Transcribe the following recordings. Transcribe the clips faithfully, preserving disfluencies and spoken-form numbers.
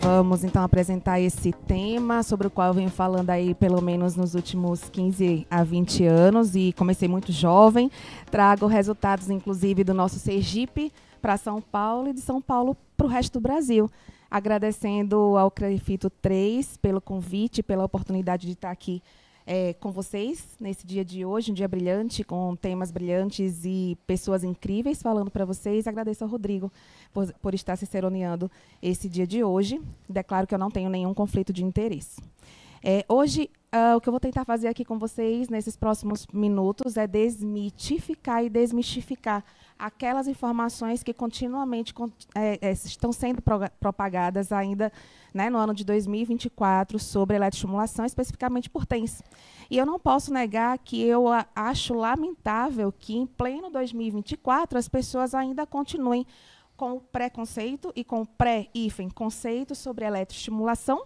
vamos então apresentar esse tema sobre o qual eu venho falando aí pelo menos nos últimos quinze a vinte anos e comecei muito jovem. Trago resultados, inclusive, do nosso Sergipe para São Paulo e de São Paulo para o resto do Brasil. Agradecendo ao Crefito três pelo convite, pela oportunidade de estar aqui É, com vocês nesse dia de hoje, um dia brilhante, com temas brilhantes e pessoas incríveis falando para vocês. Agradeço ao Rodrigo por, por estar ciceroneando esse dia de hoje. Declaro que eu não tenho nenhum conflito de interesse. É, hoje, uh, o que eu vou tentar fazer aqui com vocês, nesses próximos minutos, é desmitificar e desmistificar aquelas informações que continuamente é, é, estão sendo pro, propagadas ainda, né, no ano de dois mil e vinte e quatro sobre eletroestimulação, especificamente por T E N S. E eu não posso negar que eu a, acho lamentável que, em pleno dois mil e vinte e quatro, as pessoas ainda continuem com o preconceito e com o pré-hífen conceito sobre eletroestimulação.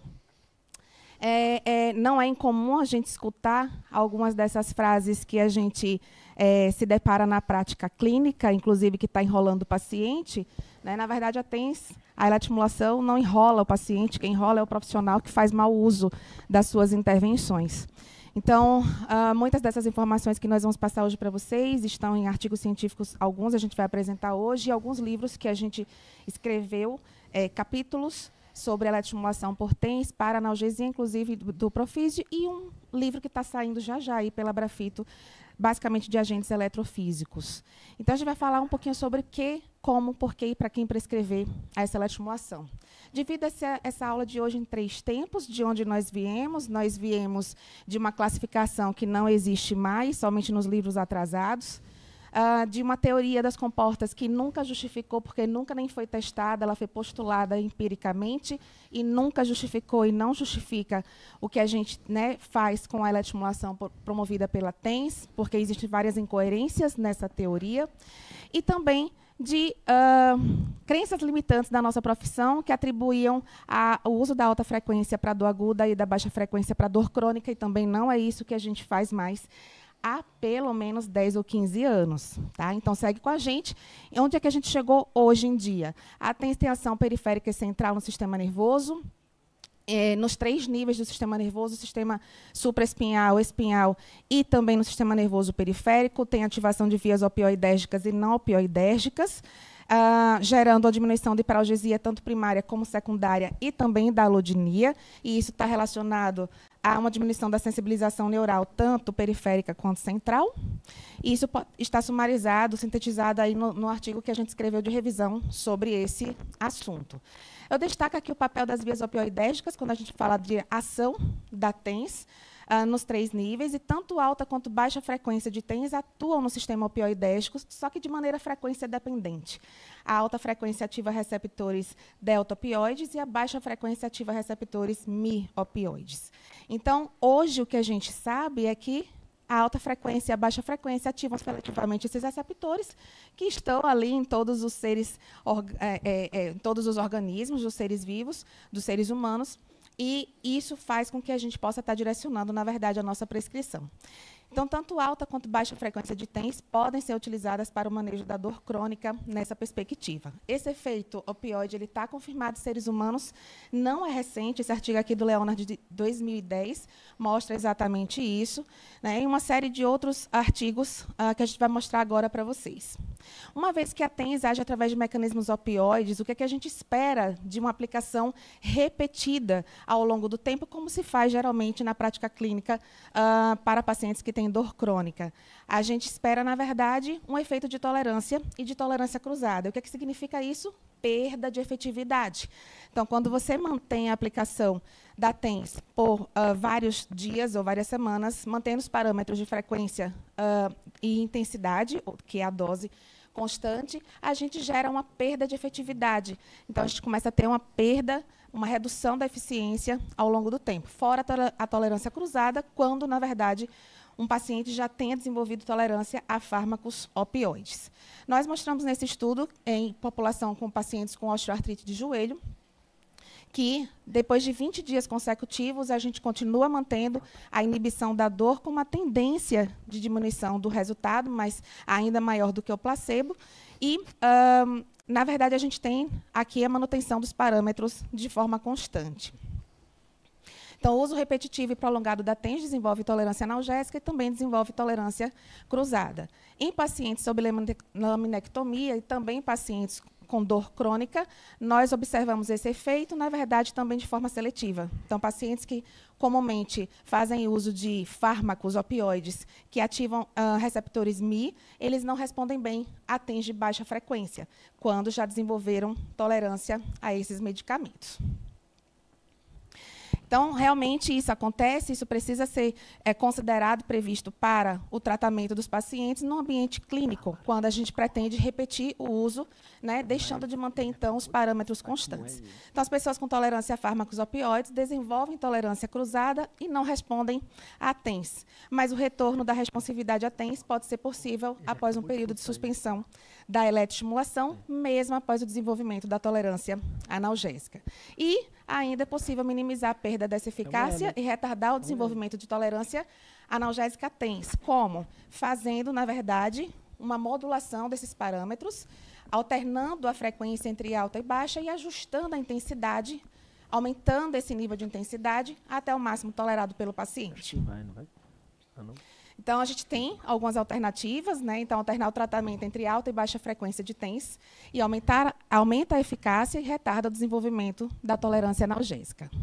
É, é, não é incomum a gente escutar algumas dessas frases que a gente é, se depara na prática clínica, inclusive que está enrolando o paciente. Né? Na verdade, a T E N S, a eletroestimulação, não enrola o paciente, quem enrola é o profissional que faz mau uso das suas intervenções. Então, uh, muitas dessas informações que nós vamos passar hoje para vocês estão em artigos científicos, alguns a gente vai apresentar hoje, e alguns livros que a gente escreveu, é, capítulos sobre eletroestimulação por T E N S, para analgesia, inclusive do, do Profísio, e um livro que está saindo já já aí pela Brafito, basicamente de agentes eletrofísicos. Então, a gente vai falar um pouquinho sobre o que, como, por que e para quem prescrever essa eletroestimulação. Divido essa, essa aula de hoje em três tempos, de onde nós viemos. Nós viemos de uma classificação que não existe mais, somente nos livros atrasados. Uh, de uma teoria das comportas que nunca justificou, porque nunca nem foi testada, ela foi postulada empiricamente e nunca justificou e não justifica o que a gente, né, faz com a eletroestimulação promovida pela T E N S, porque existem várias incoerências nessa teoria. E também de uh, crenças limitantes da nossa profissão, que atribuíam a, o uso da alta frequência para dor aguda e da baixa frequência para dor crônica, e também não é isso que a gente faz mais há pelo menos dez ou quinze anos. Tá? Então, segue com a gente. Onde é que a gente chegou hoje em dia? A T E N S tem ação periférica e central no sistema nervoso, é, nos três níveis do sistema nervoso, o sistema supraespinhal, espinhal e também no sistema nervoso periférico. Tem ativação de vias opioidérgicas e não opioidérgicas, Uh, gerando a diminuição de hiperalgesia, tanto primária como secundária, e também da alodinia. E isso está relacionado a uma diminuição da sensibilização neural, tanto periférica quanto central. E isso está sumarizado, sintetizado aí no, no artigo que a gente escreveu de revisão sobre esse assunto. Eu destaco aqui o papel das vias opioidérgicas, quando a gente fala de ação da T E N S, Uh, nos três níveis, e tanto alta quanto baixa frequência de T E N S atuam no sistema opioidérgico, só que de maneira frequência dependente. A alta frequência ativa receptores delta-opioides e a baixa frequência ativa receptores mi-opioides. Então, hoje, o que a gente sabe é que a alta frequência e a baixa frequência ativam seletivamente esses receptores, que estão ali em todos os seres, é, é, é, todos os organismos, dos seres vivos, dos seres humanos, e isso faz com que a gente possa estar direcionando, na verdade, a nossa prescrição. Então, tanto alta quanto baixa frequência de T E N S podem ser utilizadas para o manejo da dor crônica nessa perspectiva. Esse efeito opioide está confirmado em seres humanos, não é recente. Esse artigo aqui do Leonard de dois mil e dez mostra exatamente isso, né, e uma série de outros artigos uh, que a gente vai mostrar agora para vocês. Uma vez que a T E N S age através de mecanismos opioides, o que, é que a gente espera de uma aplicação repetida ao longo do tempo, como se faz geralmente na prática clínica uh, para pacientes que têm dor crônica? A gente espera, na verdade, um efeito de tolerância e de tolerância cruzada. O que, é que significa isso? Perda de efetividade. Então, quando você mantém a aplicação da T E N S por uh, vários dias ou várias semanas, mantendo os parâmetros de frequência uh, e intensidade, que é a dose constante, a gente gera uma perda de efetividade. Então, a gente começa a ter uma perda, uma redução da eficiência ao longo do tempo, fora a tolerância cruzada, quando, na verdade, um paciente já tenha desenvolvido tolerância a fármacos opioides. Nós mostramos nesse estudo, em população com pacientes com osteoartrite de joelho, que, depois de vinte dias consecutivos, a gente continua mantendo a inibição da dor com uma tendência de diminuição do resultado, mas ainda maior do que o placebo. E, um, na verdade, a gente tem aqui a manutenção dos parâmetros de forma constante. Então, o uso repetitivo e prolongado da TENS desenvolve tolerância analgésica e também desenvolve tolerância cruzada. Em pacientes sob laminectomia e também em pacientes com dor crônica, nós observamos esse efeito, na verdade, também de forma seletiva. Então, pacientes que comumente fazem uso de fármacos opioides que ativam uh, receptores M I, eles não respondem bem a TENS de baixa frequência, quando já desenvolveram tolerância a esses medicamentos. Então, realmente, isso acontece, isso precisa ser é, considerado, previsto para o tratamento dos pacientes no ambiente clínico, quando a gente pretende repetir o uso, né, deixando de manter, então, os parâmetros constantes. Então, as pessoas com tolerância a fármacos opioides desenvolvem tolerância cruzada e não respondem à TENS. Mas o retorno da responsividade à TENS pode ser possível após um período de suspensão da eletroestimulação, mesmo após o desenvolvimento da tolerância analgésica. E ainda é possível minimizar a perda dessa eficácia e retardar o desenvolvimento de tolerância analgésica TENS. Como? Fazendo, na verdade, uma modulação desses parâmetros, alternando a frequência entre alta e baixa e ajustando a intensidade, aumentando esse nível de intensidade até o máximo tolerado pelo paciente. Vai, não vai? Ah, não. Então, a gente tem algumas alternativas, né? Então, alternar o tratamento entre alta e baixa frequência de TENS e aumentar, aumenta a eficácia e retarda o desenvolvimento da tolerância analgésica.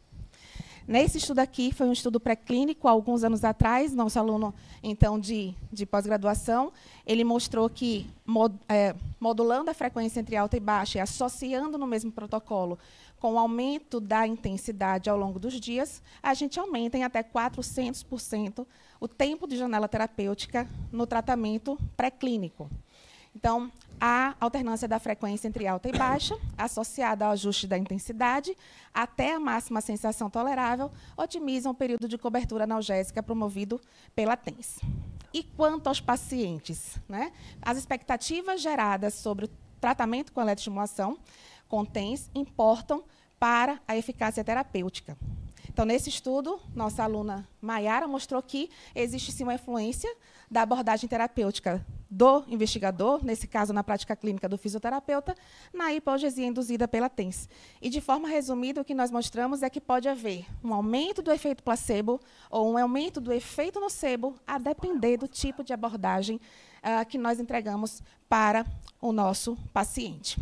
Nesse estudo aqui, foi um estudo pré-clínico, há alguns anos atrás, nosso aluno, então, de, de pós-graduação, ele mostrou que, mod, é, modulando a frequência entre alta e baixa e associando no mesmo protocolo com o aumento da intensidade ao longo dos dias, a gente aumenta em até quatrocentos por cento o tempo de janela terapêutica no tratamento pré-clínico. Então, a alternância da frequência entre alta e baixa, associada ao ajuste da intensidade, até a máxima sensação tolerável, otimizam o período de cobertura analgésica promovido pela TENS. E quanto aos pacientes, né? As expectativas geradas sobre o tratamento com eletroestimulação com TENS importam para a eficácia terapêutica. Então, nesse estudo, nossa aluna Maiara mostrou que existe sim uma influência da abordagem terapêutica do investigador, nesse caso na prática clínica do fisioterapeuta, na hipogesia induzida pela TENS. E, de forma resumida, o que nós mostramos é que pode haver um aumento do efeito placebo ou um aumento do efeito nocebo, a depender do tipo de abordagem uh, que nós entregamos para o nosso paciente.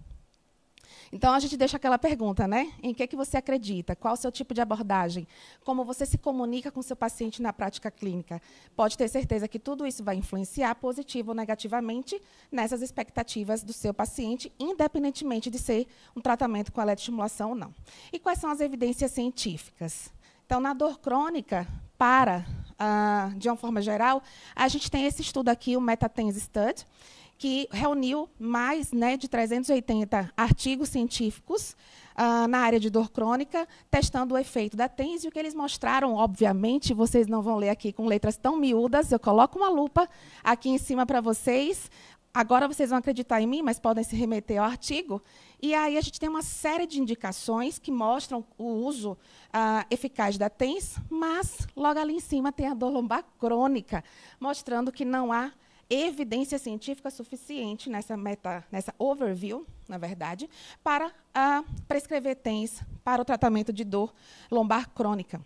Então, a gente deixa aquela pergunta, né? Em que, que você acredita? Qual o seu tipo de abordagem? Como você se comunica com o seu paciente na prática clínica? Pode ter certeza que tudo isso vai influenciar positivo ou negativamente nessas expectativas do seu paciente, independentemente de ser um tratamento com eletroestimulação ou não. E quais são as evidências científicas? Então, na dor crônica, para, ah, de uma forma geral, a gente tem esse estudo aqui, o MetaTENS Study, que reuniu mais, né, de trezentos e oitenta artigos científicos uh, na área de dor crônica, testando o efeito da TENS. E o que eles mostraram, obviamente, vocês não vão ler aqui com letras tão miúdas, eu coloco uma lupa aqui em cima para vocês. Agora vocês vão acreditar em mim, mas podem se remeter ao artigo. E aí a gente tem uma série de indicações que mostram o uso uh, eficaz da TENS, mas logo ali em cima tem a dor lombar crônica, mostrando que não há evidência científica suficiente nessa meta, nessa overview, na verdade, para uh, prescrever TENS para o tratamento de dor lombar crônica.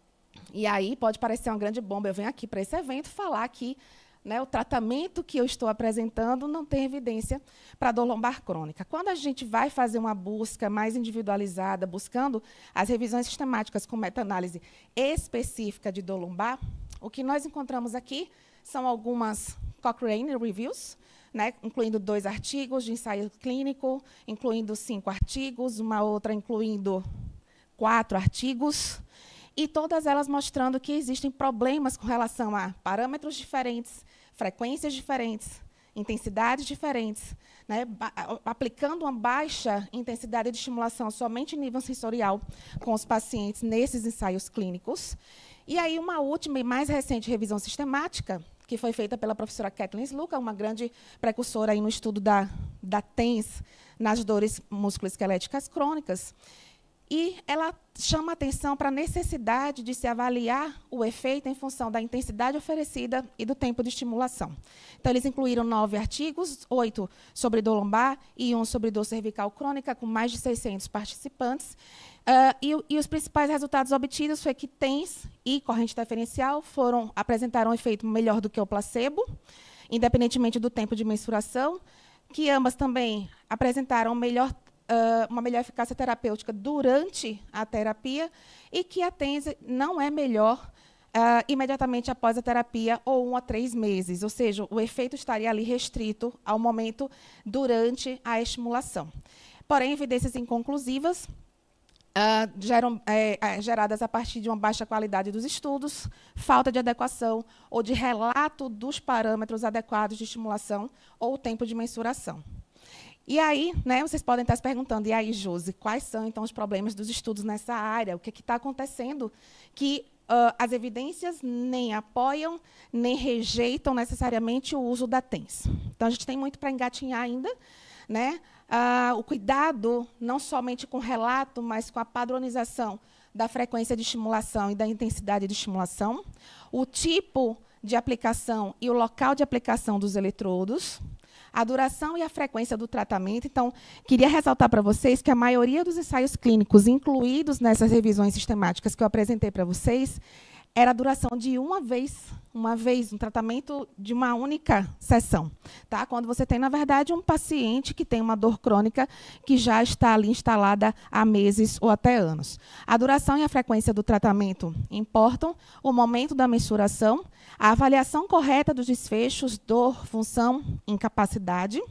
E aí pode parecer uma grande bomba, eu venho aqui para esse evento falar que, né, o tratamento que eu estou apresentando não tem evidência para dor lombar crônica. Quando a gente vai fazer uma busca mais individualizada, buscando as revisões sistemáticas com meta-análise específica de dor lombar, o que nós encontramos aqui são algumas Cochrane Reviews, né, incluindo dois artigos de ensaio clínico, incluindo cinco artigos, uma outra incluindo quatro artigos, e todas elas mostrando que existem problemas com relação a parâmetros diferentes, frequências diferentes, intensidades diferentes, né, aplicando uma baixa intensidade de estimulação somente em nível sensorial com os pacientes nesses ensaios clínicos. E aí, uma última e mais recente revisão sistemática, que foi feita pela professora Kathleen Sluka, uma grande precursora aí no estudo da, da TENS nas dores musculoesqueléticas crônicas, e ela chama atenção para a necessidade de se avaliar o efeito em função da intensidade oferecida e do tempo de estimulação. Então, eles incluíram nove artigos, oito sobre dor lombar e um sobre dor cervical crônica, com mais de seiscentos participantes. Uh, e, e os principais resultados obtidos foi que T E N S e corrente preferencial foram, apresentaram um efeito melhor do que o placebo, independentemente do tempo de mensuração, que ambas também apresentaram melhor Uh, uma melhor eficácia terapêutica durante a terapia e que a T E N S não é melhor uh, imediatamente após a terapia ou um a três meses, ou seja, o efeito estaria ali restrito ao momento durante a estimulação. Porém, evidências inconclusivas, uh, geram, é, é, geradas a partir de uma baixa qualidade dos estudos, falta de adequação ou de relato dos parâmetros adequados de estimulação ou tempo de mensuração. E aí, né, vocês podem estar se perguntando, e aí, Josi, quais são, então, os problemas dos estudos nessa área? O que está acontecendo que uh, as evidências nem apoiam, nem rejeitam necessariamente o uso da T E N S? Então, a gente tem muito para engatinhar ainda, né? Uh, o cuidado, não somente com o relato, mas com a padronização da frequência de estimulação e da intensidade de estimulação, o tipo de aplicação e o local de aplicação dos eletrodos, a duração e a frequência do tratamento. Então, queria ressaltar para vocês que a maioria dos ensaios clínicos incluídos nessas revisões sistemáticas que eu apresentei para vocês era a duração de uma vez, uma vez, um tratamento de uma única sessão. Tá? Quando você tem, na verdade, um paciente que tem uma dor crônica que já está ali instalada há meses ou até anos. A duração e a frequência do tratamento importam, o momento da mensuração, a avaliação correta dos desfechos, dor, função, incapacidade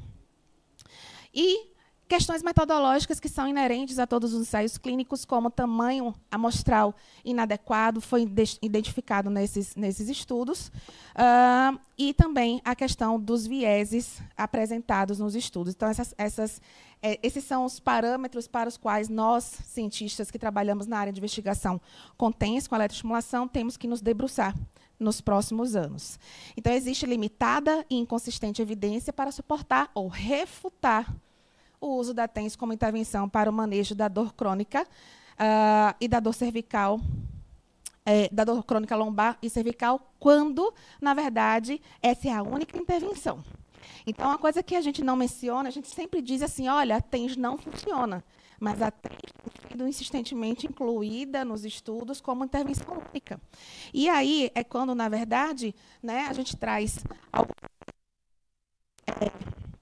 e questões metodológicas que são inerentes a todos os ensaios clínicos, como tamanho amostral inadequado, foi identificado nesses, nesses estudos, uh, e também a questão dos vieses apresentados nos estudos. Então, essas, essas, é, esses são os parâmetros para os quais nós, cientistas que trabalhamos na área de investigação com T E N S, com eletroestimulação, temos que nos debruçar nos próximos anos. Então, existe limitada e inconsistente evidência para suportar ou refutar o uso da T E N S como intervenção para o manejo da dor crônica uh, e da dor cervical, é, da dor crônica lombar e cervical, quando, na verdade, essa é a única intervenção. Então, uma coisa que a gente não menciona, a gente sempre diz assim, olha, a T E N S não funciona, mas a T E N S tem sido insistentemente incluída nos estudos como intervenção única. E aí é quando, na verdade, né, a gente traz algo é,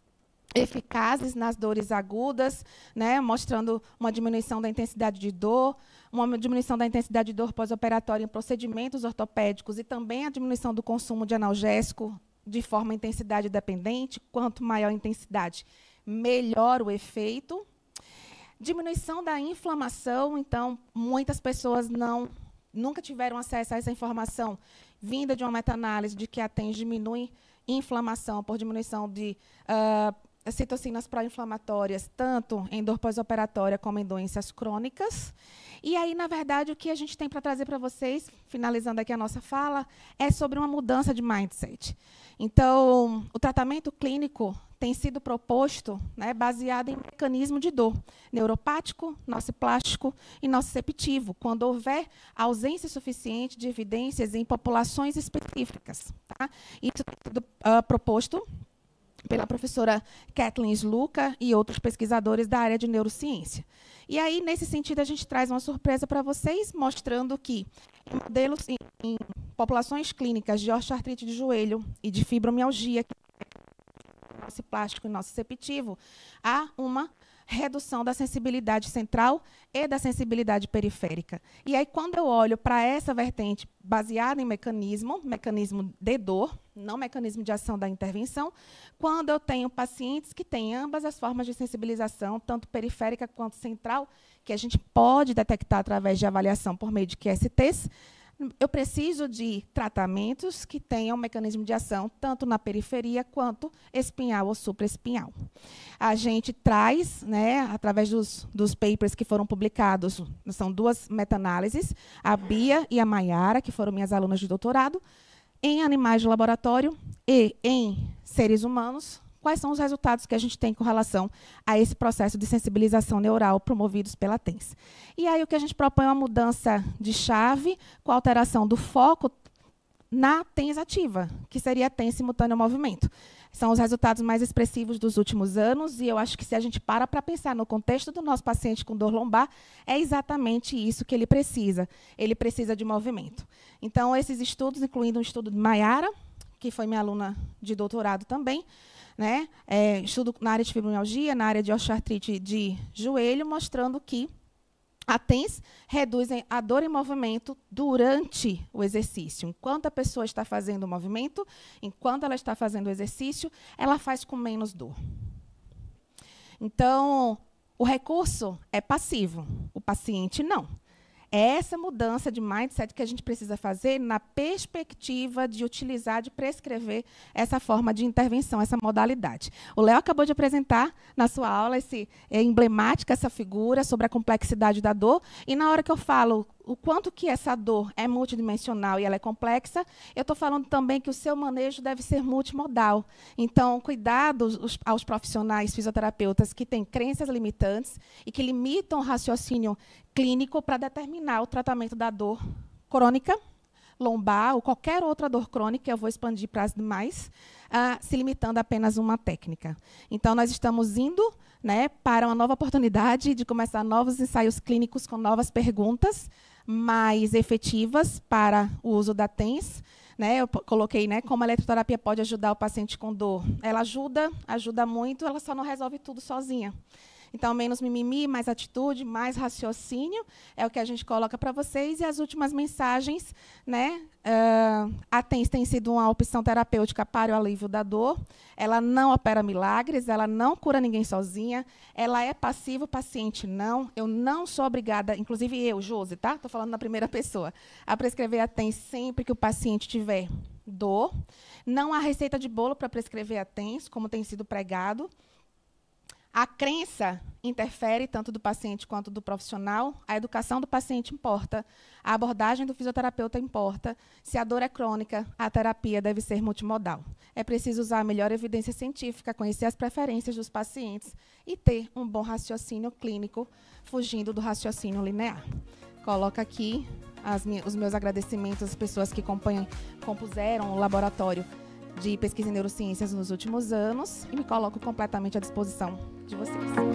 eficazes nas dores agudas, né, mostrando uma diminuição da intensidade de dor, uma diminuição da intensidade de dor pós-operatória em procedimentos ortopédicos e também a diminuição do consumo de analgésico de forma intensidade dependente. Quanto maior a intensidade, melhor o efeito. Diminuição da inflamação, então, muitas pessoas não, nunca tiveram acesso a essa informação vinda de uma meta-análise de que a T E N S diminui inflamação por diminuição de uh, citocinas pró-inflamatórias, tanto em dor pós-operatória como em doenças crônicas. E aí, na verdade, o que a gente tem para trazer para vocês, finalizando aqui a nossa fala, é sobre uma mudança de mindset. Então, o tratamento clínico tem sido proposto, né, baseado em mecanismo de dor neuropático, nociplástico e nociceptivo, quando houver ausência suficiente de evidências em populações específicas. Tá? Isso tem sido uh, proposto pela professora Kathleen Sluka e outros pesquisadores da área de neurociência. E aí, nesse sentido, a gente traz uma surpresa para vocês, mostrando que em modelos, em, em populações clínicas de osteoartrite de joelho e de fibromialgia, nociplástico e nociceptivo, há uma redução da sensibilidade central e da sensibilidade periférica. E aí, quando eu olho para essa vertente baseada em mecanismo, mecanismo de dor, não mecanismo de ação da intervenção, quando eu tenho pacientes que têm ambas as formas de sensibilização, tanto periférica quanto central, que a gente pode detectar através de avaliação por meio de Q S Ts, eu preciso de tratamentos que tenham mecanismo de ação tanto na periferia quanto espinhal ou supraespinhal. A gente traz, né, através dos, dos papers que foram publicados, são duas meta-análises, a Bia e a Maiara, que foram minhas alunas de doutorado, em animais de laboratório e em seres humanos, quais são os resultados que a gente tem com relação a esse processo de sensibilização neural promovidos pela T E N S. E aí o que a gente propõe é uma mudança de chave com a alteração do foco na T E N S ativa, que seria a T E N S simultâneo ao movimento. São os resultados mais expressivos dos últimos anos, e eu acho que se a gente para para pensar no contexto do nosso paciente com dor lombar, é exatamente isso que ele precisa. Ele precisa de movimento. Então, esses estudos, incluindo um estudo de Maiara, que foi minha aluna de doutorado também, né? É, estudo na área de fibromialgia, na área de osteoartrite de joelho, mostrando que a T E N S reduz a dor em movimento durante o exercício. Enquanto a pessoa está fazendo o movimento, enquanto ela está fazendo o exercício, ela faz com menos dor. Então, o recurso é passivo, o paciente não. É essa mudança de mindset que a gente precisa fazer na perspectiva de utilizar, de prescrever essa forma de intervenção, essa modalidade. O Léo acabou de apresentar na sua aula esse, é emblemática essa figura sobre a complexidade da dor, e na hora que eu falo o quanto que essa dor é multidimensional e ela é complexa, eu estou falando também que o seu manejo deve ser multimodal. Então, cuidado os, aos profissionais fisioterapeutas que têm crenças limitantes e que limitam o raciocínio clínico para determinar o tratamento da dor crônica, lombar ou qualquer outra dor crônica, eu vou expandir para as demais, uh, se limitando a apenas uma técnica. Então, nós estamos indo, né, para uma nova oportunidade de começar novos ensaios clínicos com novas perguntas mais efetivas para o uso da T E N S. Né, eu coloquei, né, como a eletroterapia pode ajudar o paciente com dor. Ela ajuda, ajuda muito, ela só não resolve tudo sozinha. Então, menos mimimi, mais atitude, mais raciocínio, é o que a gente coloca para vocês. E as últimas mensagens, né? Uh, a T E N S tem sido uma opção terapêutica para o alívio da dor. Ela não opera milagres, ela não cura ninguém sozinha, ela é passiva, o paciente não. Eu não sou obrigada, inclusive eu, Josi, tá? Estou falando na primeira pessoa, a prescrever a T E N S sempre que o paciente tiver dor. Não há receita de bolo para prescrever a T E N S, como tem sido pregado. A crença interfere tanto do paciente quanto do profissional. A educação do paciente importa. A abordagem do fisioterapeuta importa. Se a dor é crônica, a terapia deve ser multimodal. É preciso usar a melhor evidência científica, conhecer as preferências dos pacientes e ter um bom raciocínio clínico, fugindo do raciocínio linear. Coloco aqui as minhas, os meus agradecimentos às pessoas que acompanham, compuseram o laboratório de pesquisa em neurociências nos últimos anos e me coloco completamente à disposição de vocês.